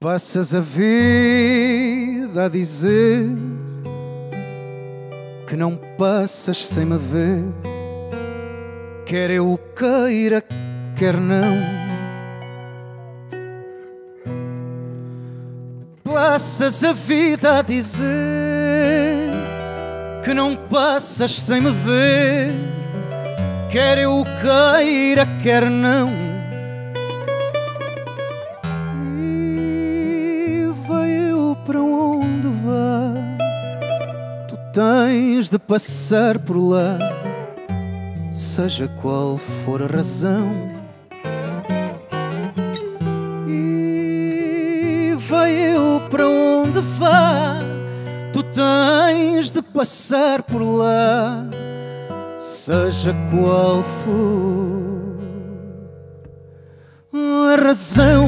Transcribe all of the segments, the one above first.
Passas a vida a dizer que não passas sem me ver, quer eu queira, quer não. Passas a vida a dizer que não passas sem me ver, quer eu queira, quer não. Para onde vá, tu tens de passar por lá, seja qual for a razão. E vai eu para onde vá, tu tens de passar por lá, seja qual for a razão.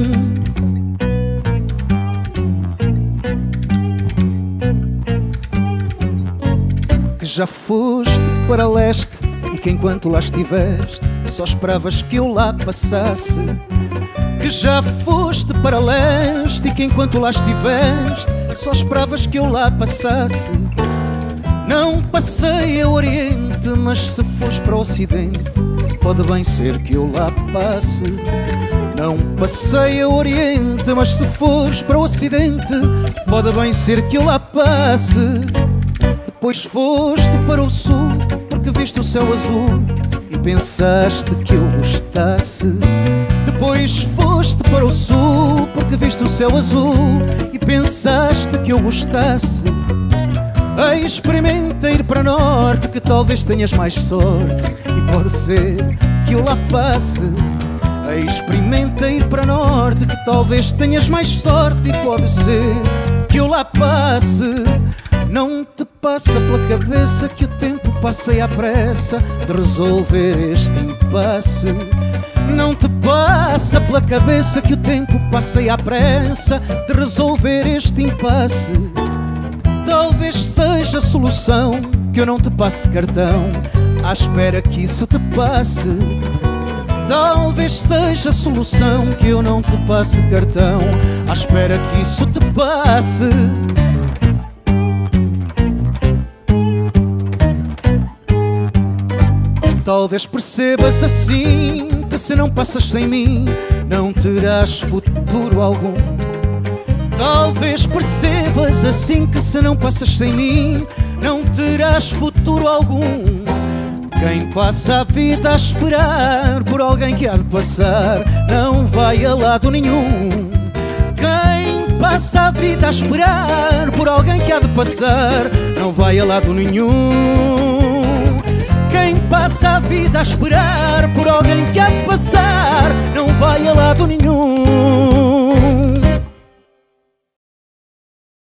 Já foste para leste e que enquanto lá estiveste só esperavas que eu lá passasse. Que já foste para leste e que enquanto lá estiveste só esperavas que eu lá passasse. Não passei a oriente, mas se fores para o ocidente pode bem ser que eu lá passe. Não passei a oriente, mas se fores para o ocidente pode bem ser que eu lá passe. Depois foste para o sul porque viste o céu azul e pensaste que eu gostasse. Depois foste para o sul porque viste o céu azul e pensaste que eu gostasse. Experimenta ir para norte que talvez tenhas mais sorte e pode ser que eu lá passe. Experimenta ir para norte que talvez tenhas mais sorte e pode ser que eu lá passe. Não te passa pela cabeça que o tempo passei à pressa de resolver este impasse. Não te passa pela cabeça que o tempo passei à pressa de resolver este impasse. Talvez seja a solução que eu não te passe cartão à espera que isso te passe. Talvez seja a solução que eu não te passe cartão à espera que isso te passe. Talvez percebas assim que se não passas sem mim não terás futuro algum. Talvez percebas assim que se não passas sem mim não terás futuro algum. Quem passa a vida a esperar por alguém que há de passar não vai a lado nenhum. Quem passa a vida a esperar por alguém que há de passar não vai a lado nenhum. Quem passa a vida a esperar por alguém que há de passar não vai a lado nenhum.